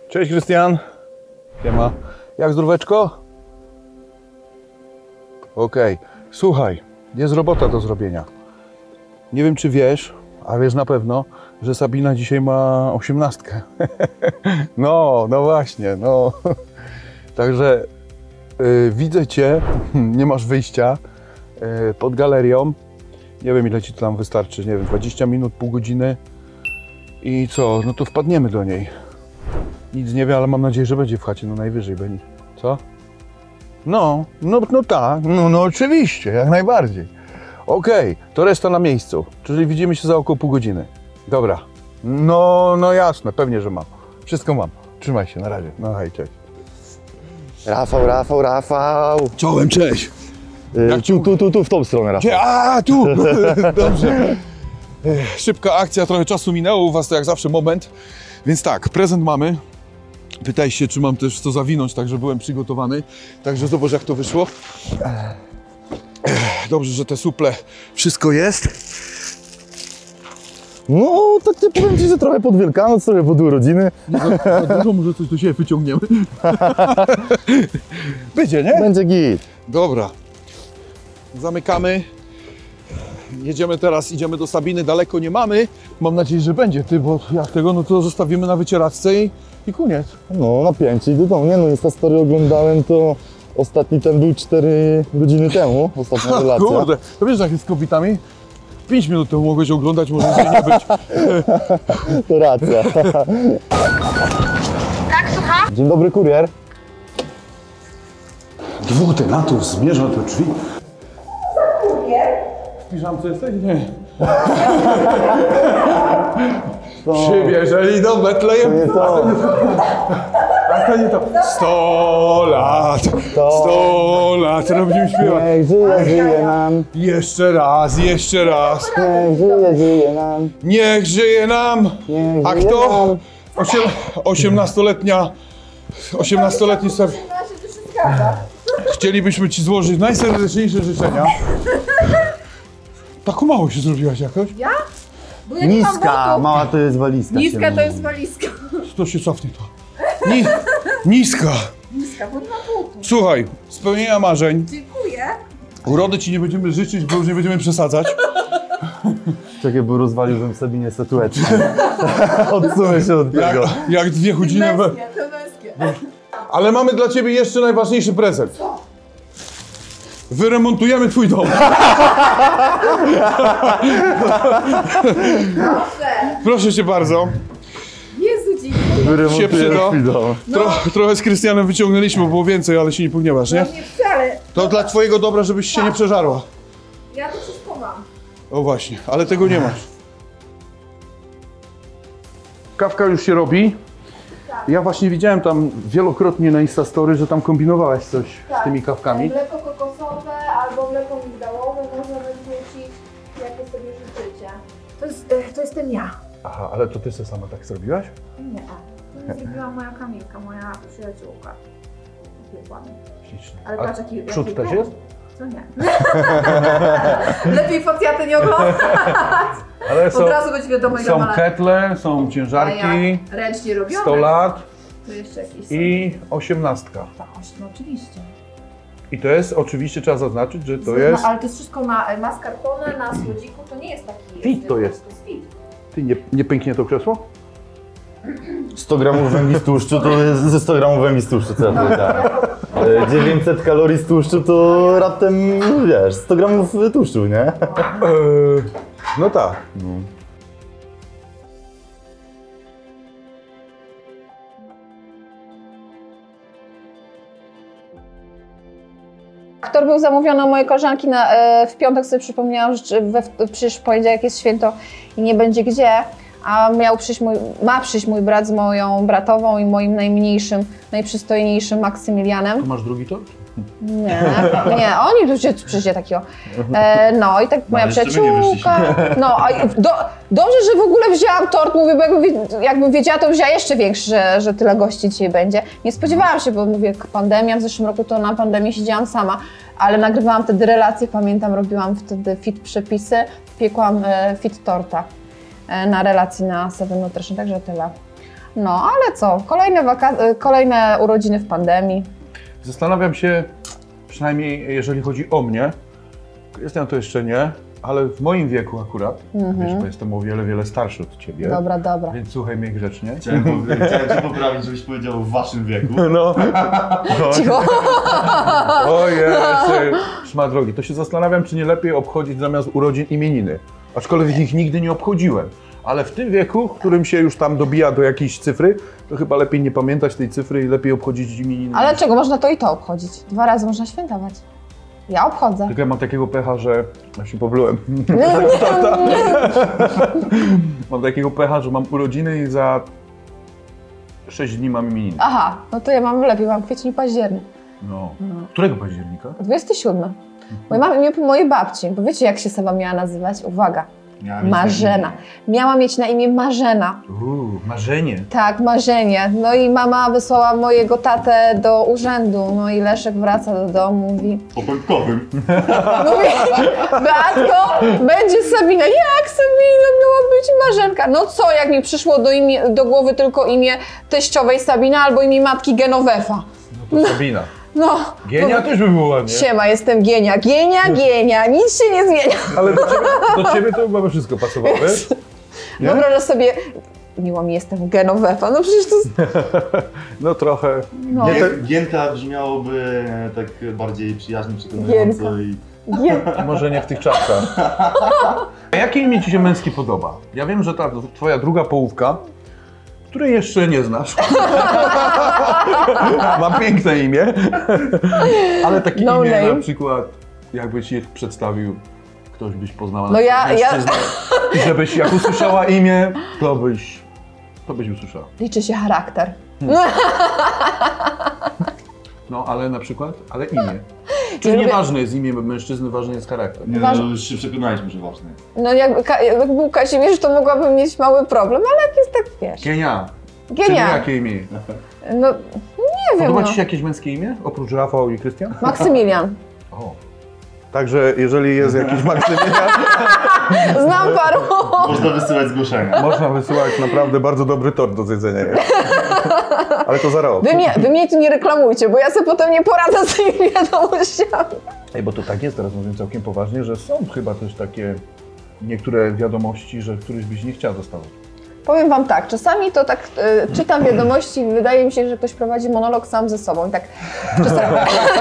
Cześć Krystian. Siema. Jak zdróweczko? Okej. Słuchaj, jest robota do zrobienia. Nie wiem czy wiesz, a wiesz na pewno, że Sabina dzisiaj ma 18. No właśnie, no. Także widzę Cię, nie masz wyjścia, pod galerią. Nie wiem ile Ci to tam wystarczy, nie wiem, 20 minut, pół godziny. I co, no to wpadniemy do niej. Nic nie wie, ale mam nadzieję, że będzie w chacie, no najwyżej będzie. Co? No tak, no oczywiście, jak najbardziej. Okej, to reszta na miejscu, czyli widzimy się za około pół godziny. Dobra, no jasne, pewnie, że mam. Wszystko mam. Trzymaj się, na razie. No hej, cześć. Rafał. Czołem, cześć. Tu, w tą stronę, Rafał. A, tu! Dobrze. Szybka akcja, trochę czasu minęło, u Was to jak zawsze moment. Więc tak, prezent mamy. Pytaj się, czy mam też co zawinąć, także byłem przygotowany. Także zobacz, jak to wyszło. Dobrze, że te suple, wszystko jest. No, tak nie powiem Ci, że trochę pod Wielkanoc, trochę pod urodziny. Dużo może coś do siebie wyciągniemy. Będzie, nie? Będzie git. Dobra. Zamykamy. Jedziemy teraz, idziemy do Sabiny, daleko nie mamy. Mam nadzieję, że będzie, ty, bo jak tego, no to zostawimy na wycieraczce i koniec. No, napięcie i do domu. Nie no, Instastory oglądałem, to ostatni ten był 4 godziny temu, ostatnia relacja. Kurde, to wiesz, jak jest z kobietami? 5 minut temu mogłeś oglądać, może się nie być. To racja. Tak, słucham? Dzień dobry, kurier. Dwóch tenatów zmierza do drzwi. Kurier? W piżamce jesteś? Nie. Przybierzeli do Betlejem. A to nie to. 100 lat, 100 lat. Będziemy śpiewać. Niech żyje nam. Jeszcze raz, jeszcze raz. Niech żyje nam. Niech żyje nam. Niech A żyje kto? nam. 18-letni ser... Chcielibyśmy Ci złożyć najserdeczniejsze życzenia. Taką mało się zrobiłaś jakoś? Ja? Bo ja nie mam Niska, butów. mała to jest walizka. Niska to jest walizka. To się cofnie to. Niska. Niska, bo nie mam butów. Słuchaj, spełnienia marzeń. Dziękuję. Urody Ci nie będziemy życzyć, bo już nie będziemy przesadzać. Czekaj, bo rozwaliłbym Sabinie statuetkę. Odsunę się od tego. Jak dwie chudziny. Męskie, to męskie. Ale mamy dla Ciebie jeszcze najważniejszy prezent. Co? Wyremontujemy Twój dom. Proszę. Proszę Cię bardzo. Jezu, dziękuję. Się przyda. Widom. Trochę z Krystianem wyciągnęliśmy, było więcej, ale się nie pogniewasz, nie? No nie wcale. To dla Twojego dobra, żebyś się nie przeżarła. Ja to wszystko mam. O właśnie, ale tego nie masz. Kawka już się robi. Ja właśnie widziałem tam wielokrotnie na Instastory, że tam kombinowałaś coś z tymi kawkami. Mleko kokosowe albo mleko migdałowe można wyrzucić, jakie sobie życzycie. To jestem ja. Aha, ale to Ty sobie sama tak zrobiłaś? Nie, to zrobiła moja Kamilka, moja przyjaciółka. Piekła mi. Ślicznie. Ale patrz, jaki przód jaki też powód. jest? Co nie? Lepiej facjaty nie oglądać. Ale Od razu będzie wiadomo, ile są ma lat. ketle, są A ciężarki, jak? Ręcznie robione. 100 lat To jeszcze jakieś są. i 18. No oczywiście. I to jest, oczywiście trzeba zaznaczyć, że to jest... Ale to jest wszystko na mascarpone, na słodziku, to nie jest taki... Fit to jest. To jest fit. Ty, nie pęknie to krzesło? 100 gramów węgli z tłuszczu to jest ze 100 gramów węgli z tłuszczu, co ja powiedziałem. 900 kalorii z tłuszczu to raptem, wiesz, 100 gramów tłuszczu, nie? No tak. Tor był zamówiony u mojej koleżanki w piątek, sobie przypomniałam, że przecież w poniedziałek jest święto i nie będzie gdzie, a ma przyjść mój brat z moją bratową i moim najmniejszym, najprzystojniejszym Maksymilianem. Tu masz drugi tor? Nie, oni tu przyjdzie takiego. No i tak moja przyjaciółka. No, dobrze, że w ogóle wzięłam tort, mówię, bo jakbym wiedziała, to bym wzięła jeszcze większy, że tyle gości dzisiaj będzie. Nie spodziewałam się, bo mówię, pandemia, w zeszłym roku to na pandemii siedziałam sama, ale nagrywałam wtedy relacje, pamiętam, robiłam wtedy fit przepisy, piekłam fit torta na relacji na Seven Nutrition, także tyle. No, ale co, kolejne urodziny w pandemii. Zastanawiam się, przynajmniej jeżeli chodzi o mnie, Krystian to jeszcze nie, ale w moim wieku akurat, wiesz, bo jestem o wiele starszy od ciebie. Dobra. Więc słuchaj mnie grzecznie. Chciałem cię poprawić, żebyś powiedział w waszym wieku. No. Cicho. Ojej, szma drogi. To się zastanawiam, czy nie lepiej obchodzić zamiast urodzin imieniny. Aczkolwiek ich nigdy nie obchodziłem. Ale w tym wieku, w którym się już tam dobija do jakiejś cyfry, to chyba lepiej nie pamiętać tej cyfry i lepiej obchodzić imieniny. Ale czego? Można to i to obchodzić. 2 razy można świętować. Ja obchodzę. Tylko ja mam takiego pecha, że... Ja się powlułem. Mam takiego pecha, że mam urodziny i za 6 dni mam imieniny. Aha, no to ja mam lepiej, mam kwiecień i październik. No. Którego października? 27. Mam imię po mojej babci, bo wiecie jak się Seba miała nazywać? Uwaga, Marzena. Miała mieć na imię Marzena. Marzenie. Tak, marzenie. No i mama wysłała mojego tatę do urzędu. No i Leszek wraca do domu, mówi... Popękowym. Mówi, Beatko, będzie Sabina. Jak Sabina? Miała być Marzenka. No co, jak mi przyszło do głowy tylko imię teściowej Sabina albo imię matki Genovefa. No to Sabina. No. Gienia też by było ładnie. Siema, jestem Gienia. Gienia, nic się nie zmienia. Ale do ciebie to chyba by wszystko pasowało, wiesz? Wyobrażasz sobie, miło mi jestem Genovefa, no przecież to jest... No trochę. No. Gienka brzmiałoby tak bardziej przyjaźnie, przekonująco i... Może nie w tych czasach. A jakie imię ci się męskie podoba? Ja wiem, że ta twoja druga połówka, której jeszcze nie znasz, ma piękne imię, ale takie No imię name. na przykład, jakbyś je przedstawił, ktoś byś poznała No ja- i żebyś jak usłyszała imię, to byś usłyszała. Liczy się charakter. No, ale na przykład, ale imię. Czyli lubię- nieważne jest imię mężczyzny, ważny jest charakter. Nie, Ważne. no, już się przekonaliśmy, że ważne jest. No jak był Kazimierz, to mogłabym mieć mały problem, ale jak jest tak, wiesz... Gienia. Czyli Gienia. jakie imię? No, nie wiem, Podoba no. ci się jakieś męskie imię? Oprócz Rafał i Krystian? Maksymilian. O. Także jeżeli jest jakiś Maksymilian, Znam paru. Można wysyłać zgłoszenia. można wysyłać naprawdę bardzo dobry tort do zjedzenia. Ale to za rok. Wy mnie tu nie reklamujcie, bo ja sobie potem nie poradzę z tymi wiadomościami. Ej, bo to tak jest, teraz mówię całkiem poważnie, że są chyba też takie niektóre wiadomości, że któryś byś nie chciał dostawać. Powiem wam tak, czasami to tak czytam wiadomości i wydaje mi się, że ktoś prowadzi monolog sam ze sobą. I tak czasami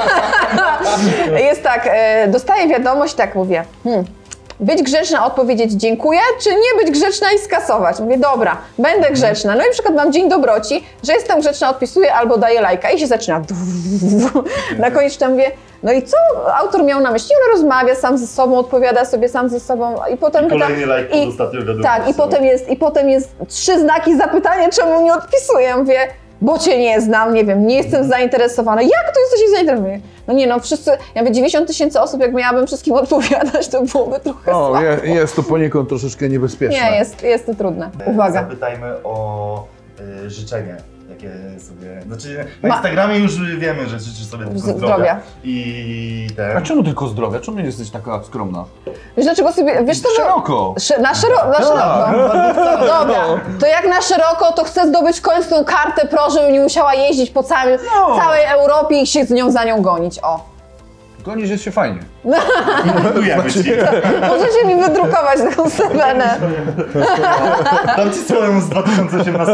jest tak, dostaję wiadomość, tak mówię, być grzeczna, odpowiedzieć dziękuję, czy nie być grzeczna i skasować? Mówię, dobra, będę grzeczna. No i na przykład mam dzień dobroci, że jestem grzeczna, odpisuję albo daję lajka i się zaczyna. Na koniec tam mówię, no i co autor miał na myśli? On rozmawia sam ze sobą, odpowiada sobie sam ze sobą i potem I kolejny lajk pod ostatnią wiadomością. tak, i potem jest 3 znaki zapytania, czemu nie odpisuję. Ja mówię, bo cię nie znam, nie wiem, nie jestem zainteresowana. Jak to jesteś zainteresowany? No nie no, wszyscy, ja mówię, 90 000 osób, jak miałabym wszystkim odpowiadać, to byłoby trochę O, słabo. jest to poniekąd troszeczkę niebezpieczne. Nie, jest to trudne. Uwaga. Zapytajmy o życzenie. Jakie sobie... Znaczy, na Instagramie już wiemy, że życzysz sobie tylko zdrowia. I A czemu tylko zdrowia? Czemu jesteś taka skromna? Wiesz dlaczego sobie, wiesz co? Szeroko. Na szeroko. Dobra, to jak na szeroko, to chcę zdobyć w końcu tą kartę pro, żebym nie musiała jeździć po całej Europie i się za nią gonić. O. Gonisz jest się fajnie. Dziękujemy ci. Możecie mi wydrukować taką Sebenę. Dam ci swoją z 2018.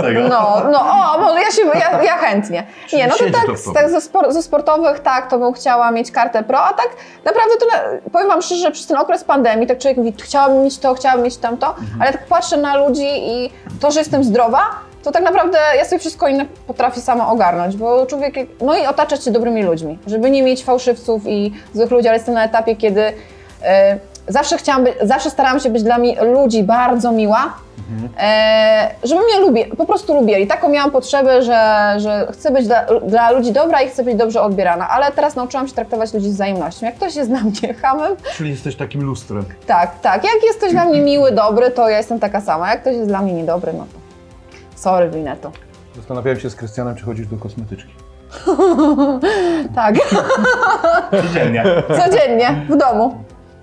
Ja chętnie. Nie, no to Siedzi tak, to w tobie. tak ze sportowych, tak, to bym chciała mieć kartę pro, a tak naprawdę to, powiem wam szczerze, że przez ten okres pandemii, tak człowiek mówi, chciałabym mieć to, chciałabym mieć tamto, ale tak patrzę na ludzi i to, że jestem zdrowa, to tak naprawdę ja sobie wszystko inne potrafię sama ogarnąć, bo człowiek, no i otaczać się dobrymi ludźmi, żeby nie mieć fałszywców i złych ludzi, ale jestem na etapie, kiedy zawsze starałam się być dla ludzi bardzo miła, żeby mnie po prostu lubili. Taką miałam potrzebę, że chcę być dla ludzi dobra i chcę być dobrze odbierana, ale teraz nauczyłam się traktować ludzi z wzajemnością. Jak ktoś jest dla mnie chamem, Czyli jesteś takim lustrem. tak. Jak jesteś dla mnie miły, dobry, to ja jestem taka sama. Jak ktoś jest dla mnie niedobry, no to sorry, Wineto. Zastanawiałem się z Krystianem, czy chodzisz do kosmetyczki. Tak, Codziennie. codziennie, w domu.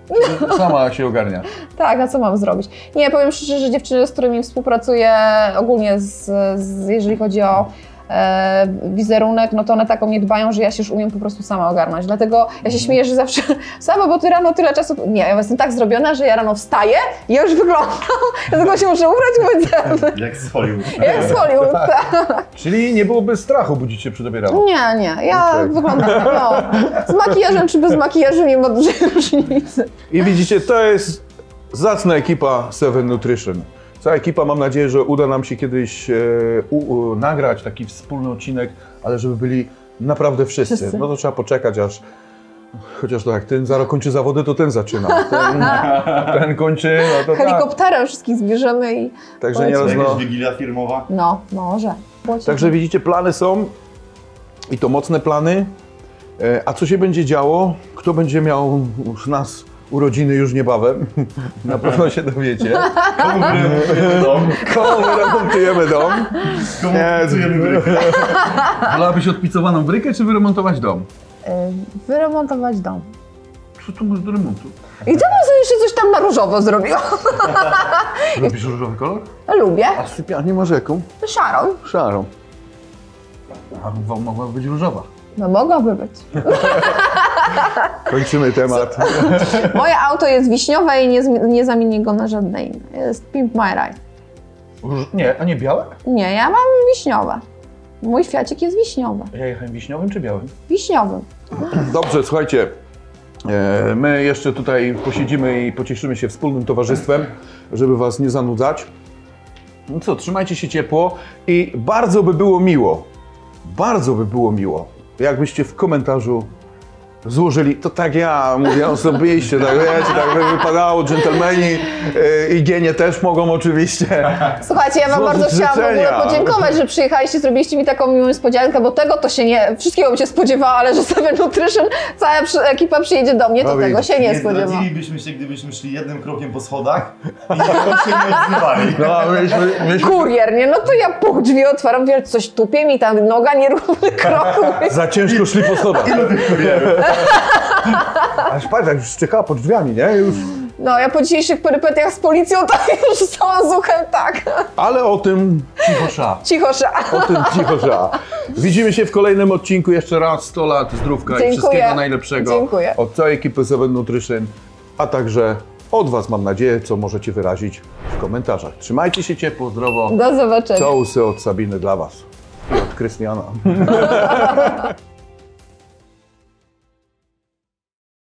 Sama się ogarnia. Tak, a co mam zrobić? Nie, powiem szczerze, że dziewczyny, z którymi współpracuję ogólnie, jeżeli chodzi o wizerunek, no to one tak o mnie dbają, że ja się już umiem po prostu sama ogarnąć. Dlatego ja się śmieję, że zawsze sama, bo ty rano tyle czasu... Nie, ja jestem tak zrobiona, że ja rano wstaję i ja już wyglądam. Ja tylko się muszę ubrać, umyć zęby. Jak z Hollywood. Jak z Hollywood, tak. Czyli nie byłoby strachu budzić się przy tobie rano? Nie, ja Okej. wyglądam, no, z makijażem czy bez makijażu nie ma dużej różnicy. I widzicie, to jest zacna ekipa Seven Nutrition. Cała ekipa, mam nadzieję, że uda nam się kiedyś nagrać taki wspólny odcinek, ale żeby byli naprawdę wszyscy. No to trzeba poczekać, aż chociaż to jak ten zaraz kończy zawody, to ten zaczyna. Ten kończy, no to tak. Helikopterem wszystkich zbierzemy i... Także nieraz, Jakaś no. wigilia firmowa. No, może. Także widzicie, plany są i to mocne plany. A co się będzie działo? Kto będzie miał u nas urodziny już niebawem? Na pewno się dowiecie. Komu wyremontujemy dom? Komu wyremontujemy dom? Komu Nie, kupujemy brykę? Wolałabyś odpicowaną brykę, czy wyremontować dom? Wyremontować dom. Co tu masz do remontu? I to bym sobie jeszcze coś tam na różowo zrobiła. Lubisz różowy kolor? Lubię. A sypialnię masz jaką? Szarą. Szarą. A mogłaby być różowa. No mogłaby być. Kończymy temat. Moje auto jest wiśniowe i nie zamienię go na żadne inne. Jest Pimp My Ride. Nie, a nie białe? Nie, ja mam wiśniowe. Mój Fiacik jest wiśniowy. Ja jechałem wiśniowym czy białym? Wiśniowym. Dobrze, słuchajcie. My jeszcze tutaj posiedzimy i pocieszymy się wspólnym towarzystwem, żeby was nie zanudzać. No co, trzymajcie się ciepło i bardzo by było miło, jakbyście w komentarzu złożyli, to tak ja mówię osobiście, tak wiecie, tak by wypadało, dżentelmeni i genie też mogą oczywiście. Słuchajcie, ja wam Złożyć bardzo chciałam w ogóle życzenia. podziękować, że przyjechaliście, zrobiliście mi taką miłą niespodziankę, bo tego to się nie, wszystkiego bym się spodziewała, ale że Seven Nutrition, cała ekipa przyjedzie do mnie, to No tego widzisz, się nie Nie spodziewałam. zdradzilibyśmy się, gdybyśmy szli jednym krokiem po schodach i nikogo się nie odzywali. No, myśmy Kurier, nie? No to ja pół drzwi otwaram, wiesz, coś tupie mi tam, noga nie równy kroku. za ciężko szli po schodach. Ilu tych kurierów? Aż patrz, jak już czekała pod drzwiami, nie? Już. No, ja po dzisiejszych perypetiach z policją to już zostałam z uchem, tak. Ale o tym cicho sza. Cicho sza. O tym cicho sza. Widzimy się w kolejnym odcinku. Jeszcze raz 100 lat zdrówka Dziękuję. i wszystkiego najlepszego. Dziękuję. Od całej ekipy Seven Nutrition, a także od was mam nadzieję, co możecie wyrazić w komentarzach. Trzymajcie się ciepło, zdrowo. Do zobaczenia. Całusy od Sabiny dla was i od Krystiana.